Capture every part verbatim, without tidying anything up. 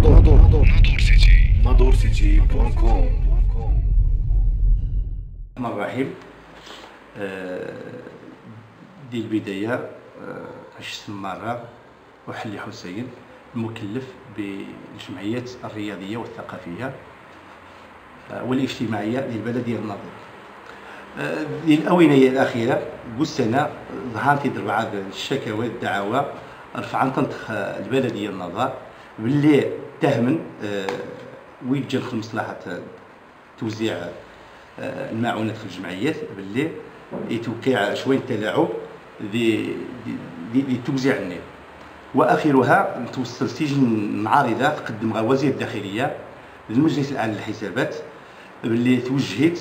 ناظور ناظور سيتي ناظور سيتي بوان كوم. الرحمن الرحيم. دي البداية عشرين مرة وحلي حسين المكلف بالجمعيات الرياضية والثقافية والاجتماعية للبلد ديال الناظور. للآونة الأخيرة قلت أنا ظهرت بعض الشكاوى الدعاوى رفعا تنطخ البلد ديال الناظور باللي تهمن ويتجن في مصلحة توزيع المعونات في الجمعيات باللي يتوقع شويه تلاعب لتوزيع النيل، واخرها توصل سجن معارضه تقدمها وزير الداخليه للمجلس الاعلى للحسابات باللي توجهت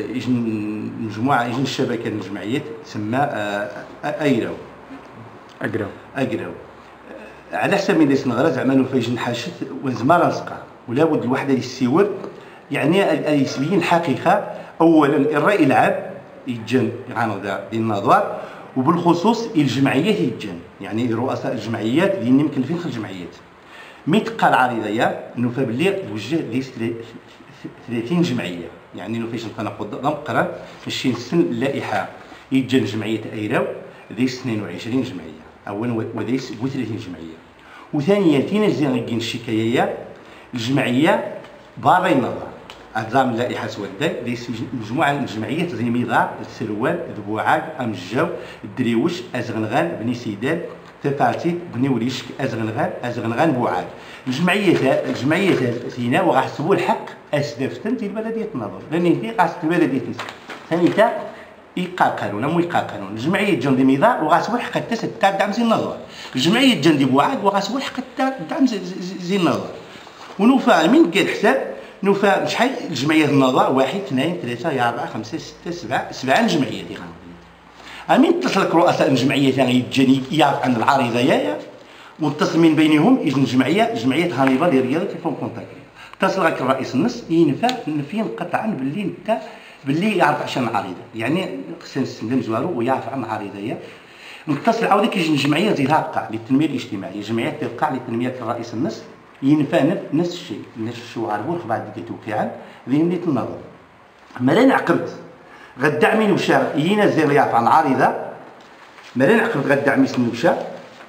مجموعه يجن الشبكه من الجمعيات تسمى ايراو اقراو اقراو على حسب من ليس نغرا زعما انه فيجن حاشت وزمار نسقى ولا بد الوحده اللي السيور يعني يسبين الحقيقه. اولا الراي العام يتجن يغانغ ديال الناظور، وبالخصوص الجمعيات يتجن يعني رؤساء الجمعيات اللي مكلفين في الجمعيات. مي تلقى العريضه انه فباللي توجه ليس ثلاثين جمعيه، يعني انه فاش نتناقض نقرا فاش نسن اللائحه يتجن جمعيه ايراو ذيس اثنين وعشرين جمعيه اولا وذيس ثلاثين جمعيه. وثانيا تينزل الشكايه الجمعيه باري النظر أنظام اللائحة سوداء ليس مجموعة من الجمعيات زي ميضاع السروال ذبوعاق أمجاو الدريوش أزغنغان بني سيدان تفارتي بني وليشك أزغنغان أزغنغان بوعاق. الجمعيات الجمعيات فينا وغاحسبوا الحق أسدفتن في بلدية الناظور لأن هي قاصت البلدية ثانيتا يقاقلون مو يقاقلون. الجمعية جندي ميضاع وغاحسبوا الحق حتى تاع دعم زي الناظور. الجمعية جندي بوعاق وغاحسبوا الحق حتى دعم زي الناظور. ونوفا من قال حساب نوفا شحال الجمعيات النظار واحد اثنين ثلاثة أربعة خمسة ستة سبعة سبعة جمعيات ديال أمين اتصلك رؤساء الجمعيات يعني يتجاني يعرف عن العريضة يايا واتصل من بينهم يجن جمعية جمعية هانيبال ديال الرياضة تليفون كونتاكت اتصل لك الرئيس النص ينفع نفيا قطعا باللي انت باللي يعرف عشان العريضة يعني خصنا نسلم جوارو ويعرف عن العريضة يا نتصل عاودك يجن جمعية زي هابقع للتنمية الاجتماعية جمعيات تبقى لتنمية الرئيس النص ينفع نفس الشيء نفس الشيء عارفون بعد دقيقة توقيعا ذي نية النظر. مالين عقبت غدا عمين وشا ينا زيريات عن عارضة مالين عقبت غدا عمين سنوشا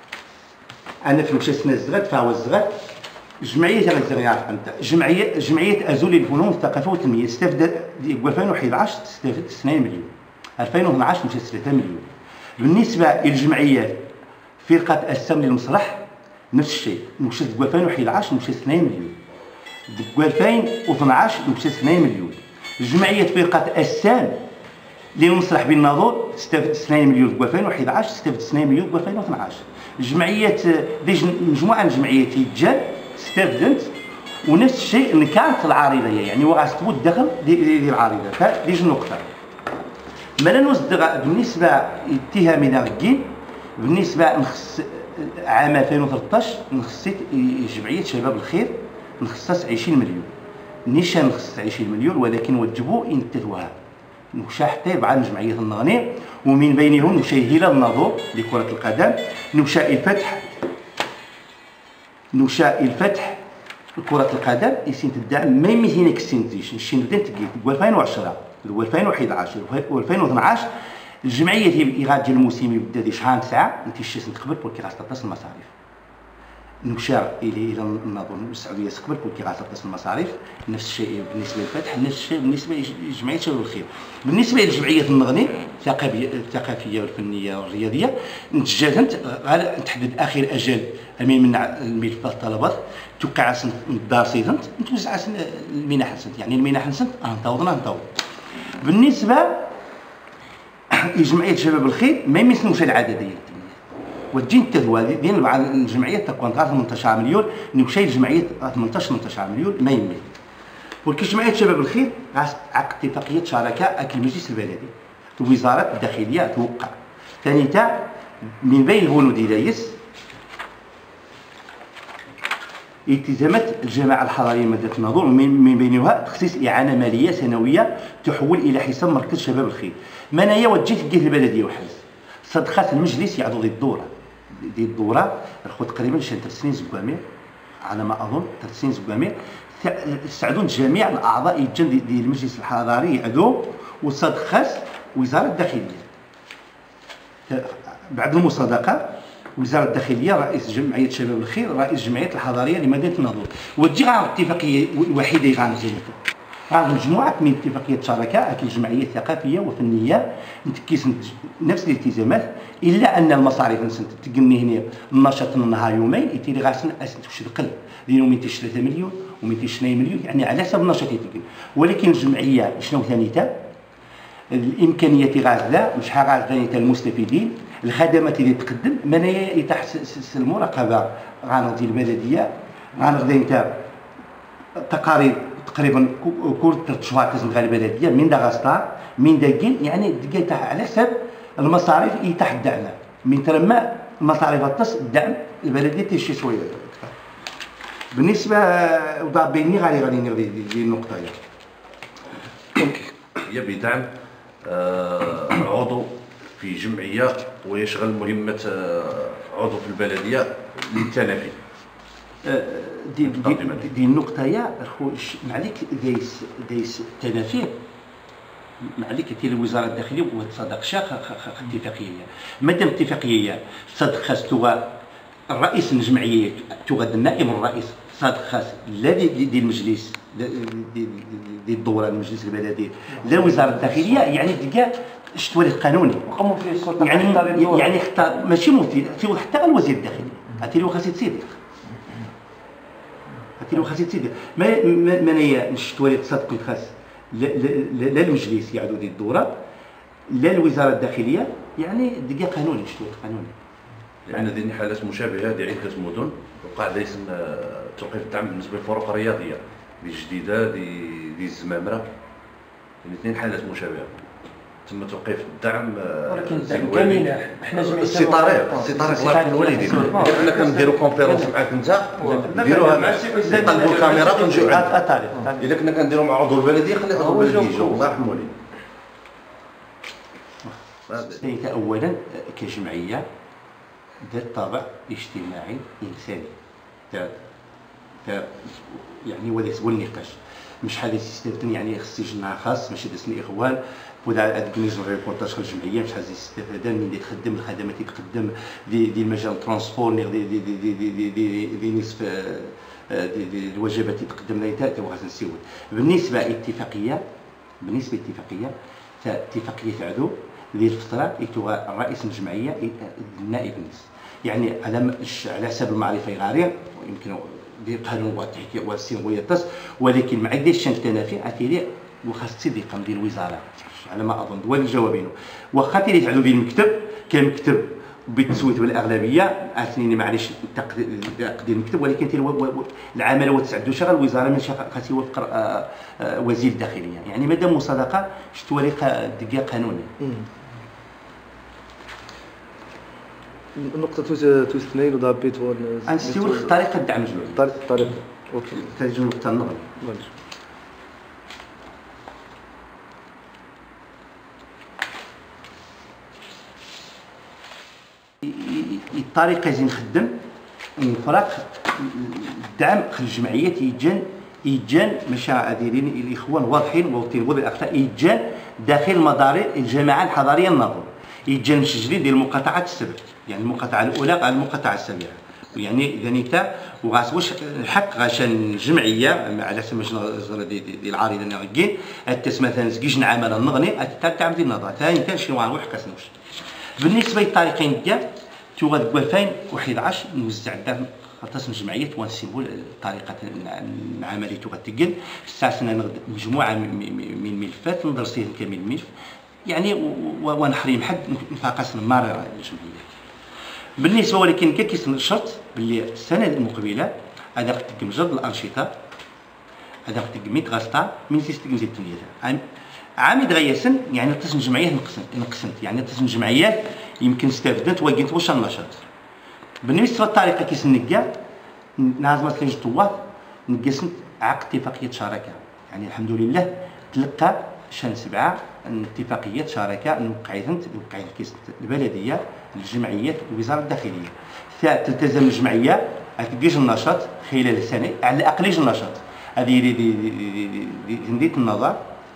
أنا في وشا سنزغت فهو الزغت جمعية تاع الزريات أنت جمعية جمعية أزول الفنون والثقافة والتنمية استفدت ألفين وأحد عشر استفدت اثنين مليون ألفين واثني عشر مشات ثلاثة مليون. بالنسبة للجمعيات فرقة السم للمسرح نفس الشيء مشات ألفين وأحد عشر مشات اثنين مليون ألفين واثني عشر مشات اثنين مليون. جمعية فرقة السام للمسرح بالناظور استفدت اثنين مليون ألفين وأحد عشر استفدت اثنين مليون ألفين واثني عشر. جمعية دي مجموعة من الجمعيات يتجان استفدت ونفس الشيء ان كانت العارضة يعني وغاستبو الدخل ديال العارضة فديج النقطة. مالا نوصدغ بالنسبة اتهامي داكين بالنسبة نخص عام ألفين وثلاثة عشر نخصيت جمعية شباب الخير نخصص عشرين مليون نيشان نخصص عشرين مليون ولكن وجبوا ينتثوها نوشا حتى يبقى جمعية النغني ومن بينهم نوشا هلال الناظور لكرة القدم نوشا الفتح نوشا الفتح كرة القدم يسين الدعم ما يمهينك السنتيش الشين بدات تقيت ألفين وعشرة ألفين وأحد عشر ألفين واثني عشر الجمعيه يغادي الموسم يبدا دي شهر تسعة انت الشيء تقبل كل كي غاتصل المصاريف نمشى الى الى النظام السعوديه تقبل كل كي غاتصل المصاريف. نفس الشيء بالنسبه للفتح نفس الشيء بالنسبه لجمعيه شباب الخير. بالنسبه للجمعيه النغني الثقافيه والفنيه والرياضيه نتجاهلت تحدد اخر اجل امين من الملفات الطلبات توقع سنه الدار سيدنت نتوزع المنح سنت يعني المنح سنت نتوضنا نتوض. بالنسبه جمعيه شباب الخير ما يمثلوش العدديه التنميه وتجي التذوى ديال بعض الجمعيات تكون ثمانية عشر مليون نمشي لجمعيه ثمانية عشر مليون ما يمثل. ولكن جمعيه شباب الخير عقد اتفاقيه شراكه اكل المجلس البلدي وزاره الداخليه توقع. ثانيتا من بين البنود دياليس التزامات الجماعه الحضاريه مدينه الناظور من بينها تخصيص اعانه ماليه سنويه تحول الى حساب مركز شباب الخير. منايا وجهت الجهه البلديه وحدث صدقات المجلس يعضو ذي الدوره دي الدوره الخو تقريبا شي ثلاث سنين زكامي على ما اظن ثلاث سنين زكامل استعدوا جميع الاعضاء ديال المجلس الحضاري يعدوا وصاد خاص وزاره الداخليه. بعد المصادقه وزاره الداخليه رئيس جمعيه شباب الخير رئيس جمعيه الحضاريه لمدينه الناظور وتجي غير اتفاقيه وحيده غنزيد غنزيد مجموعه من اتفاقيات شراكه الجمعيه الثقافيه وفنيه متكيس نفس الالتزامات الا ان المصاريف نسنت تقني هنا النشاط نهار يومين يتيري غاسن اسنت واش دقل ديالو مئتين وثلاثة مليون ومئتين وعشرين مليون يعني على حسب النشاط يتقن ولكن الجمعيه شنو ثانيتها الامكانيات غازله مش غازله حتى المستفيدين الخدمات اللي تقدم منايا تحت المراقبه غنغدي البلديه غنغدي انت تقارير تقريبا كل ثلاث شهور كتنغى البلديه من دا غاسطا من دا كين يعني دقيقه على حسب المصاريف اللي تحت الدعم من ترمى المصاريف التص الدعم البلديه تيشي شويه بالنسبه وضع بيني غادي غادي نغدي دي النقطه هي بدعم آه عضو في جمعيه ويشغل مهمه آه عضو في البلديه للتنافي. دي دي, دي النقطه يا خو معليك دايس دايس التنافي معليك تي وزاره الداخليه وتصدق شاخ اتفاقيه مادام اتفاقيه صدق خاص توغا الرئيس الجمعيه توغا النائب الرئيس صادق خاص لا ديال المجلس ديال الدوره المجلس البلدي لا وزاره الداخليه يعني تلقى شتوالي قانوني وقاموا فيه السلطه يعني يعني اختار ماشي ممثل في حتى غير الوزير الداخلي عرفتي له خاص يتصدق عرفتي له خاص يتصدق ما منايا شتوالي تصدق خاص لا لا المجلس يعدو ديال الدوره لا الوزاره الداخليه يعني تلقى قانوني شتوالي قانوني لان ذي حالات مشابهه لعده مدن وقع ليس توقيف الدعم بالنسبه للفرق الرياضيه بجديده دي الزمامره الاثنين حالات مشابهه تم توقيف الدعم ولكن الدعم كامل حنا جمعيه السي طارق السي طارق الله يرحم الوالدين حنا كنديروا كونفيرونس معاك انت نديروها مع نطلبوا الكاميرا ونجيو الا كنا كنديروا مع عضو البلديه خلي عضو البلديه يجيو الله يرحم الوالدين. اولا كجمعيه ذات طابع اجتماعي انساني تا تا يعني وليس هو النقاش مش حاجه يستفدني يعني خص يجمع خاص ماشي داس الاخوان ولا هاد كنيزو ريبورتاج في الجمعيه مش حاجه يستفاد من اللي تخدم الخدمات اللي تقدم دي دي المجال الترونسبور دي دي دي دي دي دي, دي نصف دي, دي الوجبات اللي تقدم لها تا وغادي نسيوه بالنسبه اتفاقيه بالنسبه اتفاقيه اتفاقيه عدو ديال الفتره يتوغا رئيس الجمعيه النائب الناس يعني على على حسب المعرفه غاريه ويمكن ديال القانون والتحكيم والسين ويتص ولكن ما عنديش شان تنافي عتيري وخاص تصديق ديال الوزاره على ما اظن دول الجوابين واخا تيري تعلو به المكتب كمكتب بالتصويت بالاغلبيه عرفتيني معليش تقدير المكتب ولكن تيري العمل هو تسعدو شغل الوزاره ماشي خاص يوفق وزير الداخليه يعني مادام مصادقه شتوالي دقيقه قانوني. النقطة توست اثنين وضع بيت وان نستوي طريقة الدعم الجمعي طريقة طريقة اوكي تجي نقطة النظر الطريقة اللي نخدم نفرق الدعم خل الجمعيات يجان يجان مشاع دايرين الاخوان واضحين وتنبض الاخطاء يجان داخل مدار الجماعة الحضارية النظر يجان مسجلين ديال المقاطعات السبع يعني المقاطعه الاولى على المقاطعه السابعه يعني اذا انت وغاس واش الحق غاشان الجمعيه على سما شنو ديال العارضه نغكين التس مثلا زكيش نعمل النغني تاع ديال النظر ثاني كان شي واحد حق سنوش بالنسبه للطريقين كاع تو غاد ألفين وأحد عشر نوزع الدعم خاطر الجمعيه ونسيبوا طريقه العمليه تو غتقل استعسنا مجموعه من الملفات ندرسيهم كامل الملف يعني ونحريم حد نفاقس المارة الجمعية بالنسبة ولكن كي كيسن الشرط باللي السنة المقبلة هذا قد جرد الأنشطة هذا قد ميت غاسطة من سيستم زيت التنمية عام يتغيسن يعني تصن جمعيات نقسمت نقسمت يعني تصن جمعيات يمكن استفدت وقيت واش النشاط بالنسبة للطريقة كيسن نكا نازمت لي جتوات نقسمت عقد اتفاقية شراكة يعني الحمد لله تلقى شان سبعة اتفاقيات شراكة نوقعيتن وقعت كيس البلدية الجمعيات وزارة الداخلية تلتزم الجمعية تلقاش النشاط خلال سنه على الاقل يجي النشاط. هذه نديت النظر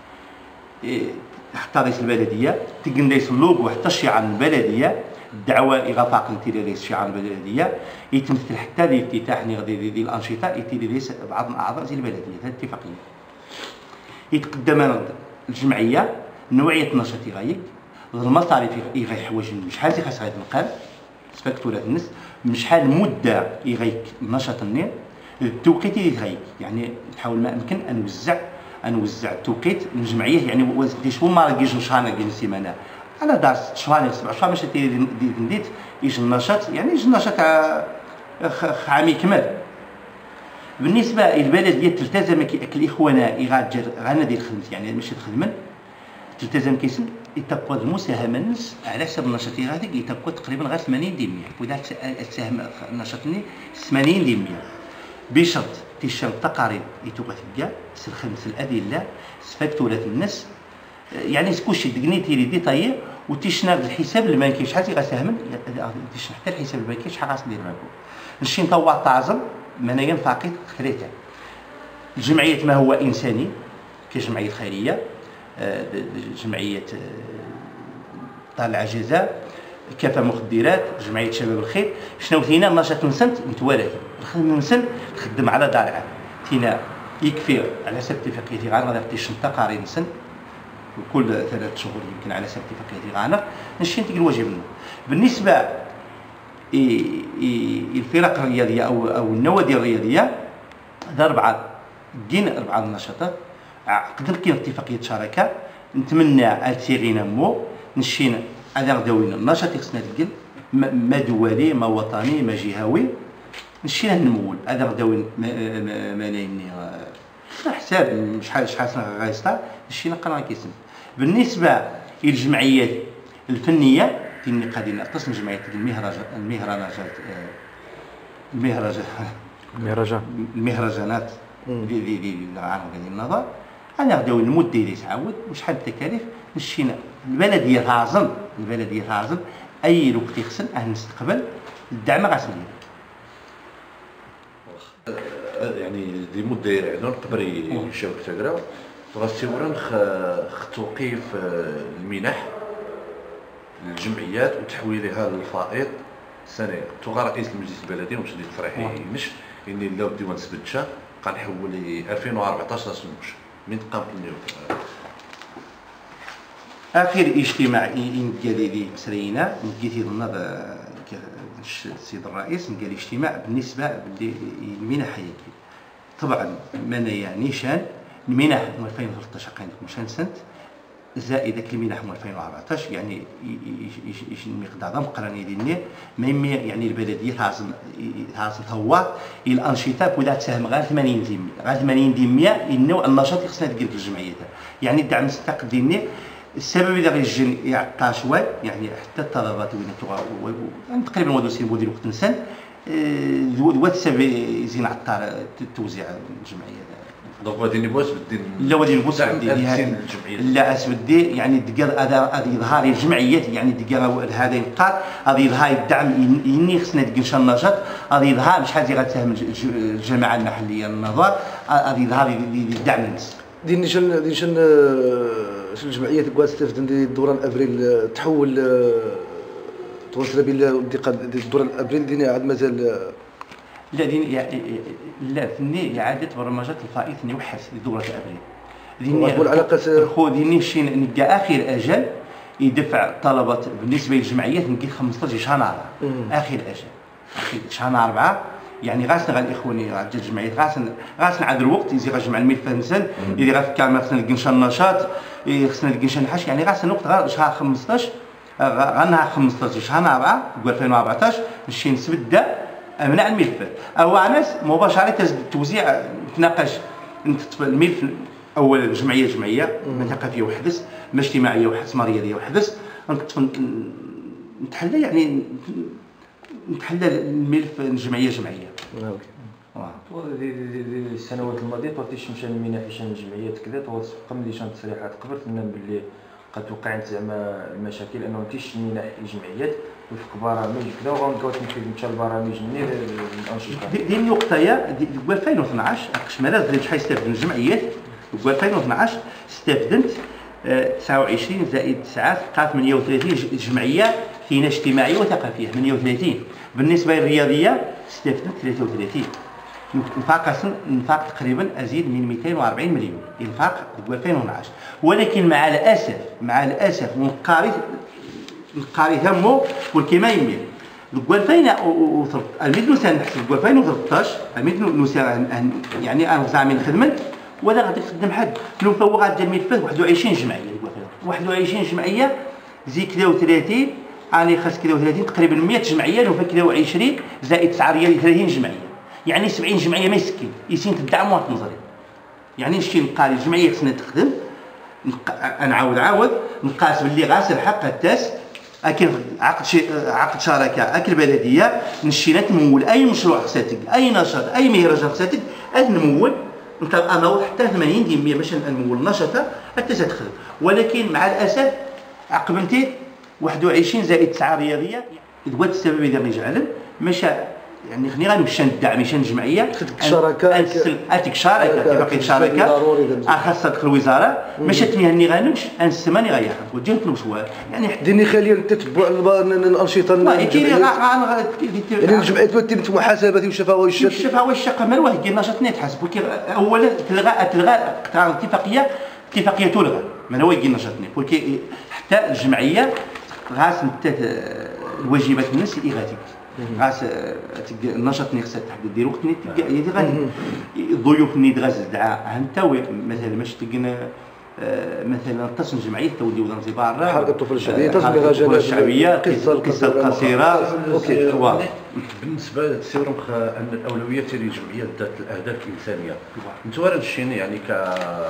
حتى رئيس البلديه تلقى رئيس اللوغو حتى الشعار البلديه الدعوه اغفاق نتيري رئيس الشعار البلديه يتمثل حتى الافتتاح ديال الانشطه يتيري رئيس بعض الاعضاء ديال البلديه. هذه اتفاقيه يتقدم الجمعيه نوعيه النشاط يغيك المصاريف يغيحوج شحال خاص غيتنقل فاكتورات الناس من شحال المده يغيك النشاط النير التوقيت اللي يغيك. يعني نحاول ما امكن ان نوزع ان نوزع التوقيت للجمعيه. يعني واش هو ما راه شهر نلقى سيمانه انا دار ست شهور سبع شهور باش نديت يجي النشاط. يعني يجي النشاط عام يكمل. بالنسبه للبلديه تلتزم كالاخوان غادر غانا ديال خدمت يعني ماشي تخدمن تلتزم كيسن يتقوى المساهمه الناس على حسب النشاط هذاك يتقوى تقريبا غير ثمانين بالمئة وإذا تساهم النشاط ثمانين بالمئة بشرط تيشان التقارير يتوقع تلقى الخدمه الادله فاكتورات الناس. يعني كلشي دكنيتي لي ديطايي وتيشنا الحساب البنكي شحال تيغاساهم تيشنا حتى الحساب البنكي شحال غاس دير معكم نشي نطوع تعزم منايا فاقد خريته. الجمعيه ما هو انساني كجمعيه خيريه جمعيه طال العجزاء كافه مخدرات جمعيه شباب الخير شنو فينا نشاط نسنت متوالي خدم نسن خدم على دار العام تينا يكفي على حسب اتفاقيتي غير غادي نعطي تقارير نسن كل ثلاث شهور يمكن على حسب اتفاقيتي غانا نمشي نتيك الواجب منه. بالنسبه الفرق الرياضيه او او النوادي الرياضيه هذا اربعه دين اربعه النشاطات قدر كاين اتفاقيه شراكه نتمنى التيغي نمو نشينا هذا غداوينا النشاط خصنا تقل ما دولي ما وطني ما جهوي نشينا نمول هذا غداوي ملايين حساب شحال شحال غايسطا نشينا قرا كيسم. بالنسبه للجمعيات الفنيه تيني قادي نقسم جمعيه المهرجان المهرجانات المهرجان المهرجان المهرجانات ديال ديال العام ديال النظر انا غداوي المده اللي تعاود وشحال التكاليف مشينا البلديه تعزم البلديه تعزم اي وقت يخصن اه نستقبل الدعم غاسمين. يعني دي مده يرعدون قبل يشاوك تقرا غاسيورا خ توقيف المنح للجمعيات وتحويلها للفائض سنوي. تو رئيس المجلس البلدي ومشي ديال فرحي مش اني لا ديوان سبتشا قنحول ألفين وأربعطاش سنوش من قام اليوم. اخر اجتماع ديالي اللي مسرينا نلقيتي ظن السيد الرئيس نلقى الاجتماع بالنسبه للمنح هيك طبعا منايا نيشان المنح من ألفين وثلاثطاش كانت مشان سنت زائد ذاك المنح من ألفين وأربعطاش يعني المقدار مقرني ديالنا ما يعني البلديه تعزم تعزم هو الانشطه ولا تساهم غير ثمانين بالمئة غير ثمانين بالمئة انه النشاط خصنا تقل في الجمعيه يعني الدعم المستقل ديالنا. السبب اذا غيجي يعطى شويه يعني حتى الطلبات وين تقريبا هو دوسي موديل وقت نسان هو السبب يزين عطى التوزيع الجمعيه. دونك غادي نبغيش بدي لا غادي نبغيش بدي لا اسودي يعني ديال هذا هذا يظهر الجمعيات يعني ديال هذا القطاع هذا يظهر الدعم يني خصنا ديال شان نشاط هذا يظهر شحال غتساهم الجماعه المحليه النظر هذا يظهر الدعم الناس ديال نيشان ديال نيشان الجمعيات كوا تستافد ديال الدوران ابريل تحول توصل بين الدوران ابريل دينا عاد مازال لا دين لا ثني اعاده برمجه الفائض ثني وحد لدوره ابريل ديني العلاقه خو ديني شي نلقى اخر اجل يدفع طلبات بالنسبه للجمعيات نلقى خمسطاش شهر اخر اجل اخر شهر أربعة يعني غاسنا غير الاخواني غا الجمعيات غاسنا غاسنا عاد الوقت يزي غنجمع الملف نسن يدي غا كامل خصنا نلقى النشاط خصنا نلقى نحاش يعني غاسنا الوقت غير شهر خمسطاش غنها خمسطاش شهر أربعة ألفين وأربعطاش نمشي نسبد امنع الملفات او ناس مباشره التوزيع نتناقش الملف اولا جمعيه جمعيه ما ثقافيه وحدث ما اجتماعيه وحدث ما رياضيه وحدث نتحلى يعني نتحلى الملف جمعيه جمعيه. اوكي السنوات الماضيه طرتيش مشان المنح شان الجمعيات كذا توثق ملي شان تصريحات قبل تنم باللي قد وقعت زعما المشاكل انه تيش المنح الجمعيات وفق برامج كذا وغنبقاو تنفيذ البرامج من الانشطه ديال النقطه هي ديال ألفين واثناش قسمنا شحال استفدت الجمعيات. ألفين واثناش استفدت تسعة وعشرين زائد تسعة تلقى ثمانية وثلاثين جمعيه فينا اجتماعيه وثقافيه. ثمانية وثلاثين بالنسبه للرياضيه استفدت ثلاثة وثلاثين. انفاق انفاق تقريبا ازيد من مئتين وأربعين مليون انفاق ألفين واثناش. ولكن مع الاسف مع الاسف ونقاري نقاري همه والكما يميل ألفين وثلاثطاش الميد نسان نحسب ألفين وثلاثطاش الميد نسان يعني انا زعما نخدم ولا غادي تخدم حد نفوق على الملفات واحد وعشرين جمعيه واحد وعشرين جمعيه زي كذا وثلاثين راني خاص كذا وثلاثين تقريبا مئة جمعيه نوفا كذا وعشرين زائد تسعة ريال ثلاثين جمعيه يعني سبعين جمعيه ما يسكن يسين تدعم واحد نظري يعني نمشي نلقى الجمعيه خصنا تخدم نعاود عاود نقاس باللي غاس الحق التاس اكن عقد شي عقد شراكه اكل بلديه نشينا تمول اي مشروع خصاتك اي نشاط اي مهرجان خصاتك نمول انت انا حتى ثمانين ديال مية باش نمول نشاطه حتى تدخل. ولكن مع الاسف عقبنتي واحد وعشرين زائد تسعة رياضيه دوات السبب اللي جعل مشى يعني خليني غنمشي ندعم مشان الجمعيه شراكه اتك شراكه اتفاقيه شراكه خاصها تدخل الوزاره ماشي تمهني غنمش انسماني غيحك وجهت نوشوا يعني ديني خاليه التتبع الانشطه يعني الجمعيات تمت محاسبه وشفوي الشفوي الشقه مال واحد ديال النشاط نتحاسب اولا تلغى تلغى الاتفاقيه اتفاقيه تلغى من هو يجي النشاط ولكن حتى الجمعيه غاس الواجبات الناس الاغاثيه غاس النشاط ني خصها تحدد دير وقت ني تلقى يدي غادي الضيوف ني غاز دعاء انت مثلا باش تلقينا مثلا تصن جمعيه تولي وزاره الزباره حركه الطفوله الشعبيه تصن الطفوله الشعبيه القصه القصيره اوكي واضح. بالنسبه للسي رمخ ان الاولويه ديال الجمعيه ذات الاهداف الانسانيه انت هذا الشيء يعني ك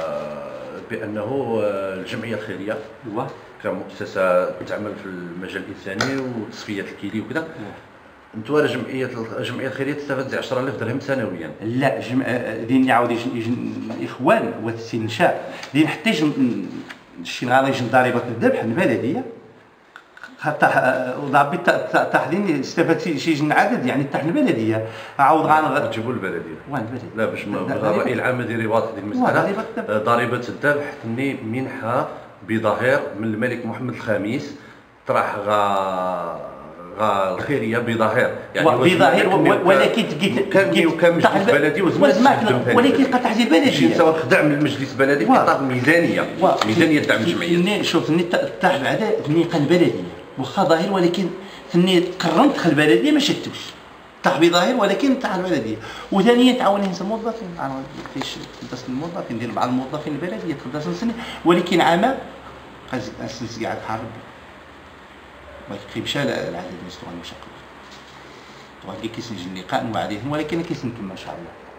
بانه الجمعيه الخيريه كمؤسسه تعمل في المجال الانساني وتصفيه الكيلي وكذا انتوا الجمعيه الجمعيه الخيريه تستفاد عشرة آلاف درهم سنويا. لا جمع دين يعاود الاخوان والاستنشاء دين نحتاج شي نهار يجي ضريبه الذبح البلديه حتى ضابط تحديد استفاد شي عدد يعني تاع البلديه عاود غان تجيبوا البلديه وين البلديه لا باش الراي العام ديال رباط هذه المساله ضريبه الذبح تني منحه بظاهر من الملك محمد الخامس طرح غا غا الخيريه بظاهر يعني بظاهر ولكن تلقيت كان كان مجلس بلدي وزمان ولكن قطع تحت البلديه سواء خدع من المجلس البلدي في اطار ميزانيه ميزانيه دعم الجمعيه شوف ني تاع بعدا ثني قال بلديه واخا ظاهر ولكن ثني قررت دخل البلديه ما شدتوش طاح بظاهر ولكن تاع البلديه. وثانيا تعاوني نسى الموظفين انا فيش خدمت الموظفين ندير مع الموظفين البلديه خدمت نسني ولكن عام السنس قاعد حارب ما يقيمش على العدد المستوى المشقق. طبعا كيسنجي اللقاء وعديهم ولكن كيسنكمل ان شاء الله.